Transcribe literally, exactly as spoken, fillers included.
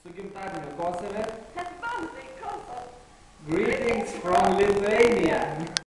Su gimtadieniu Kosove. Happy birthday, Kosovo! Greetings from Lithuania.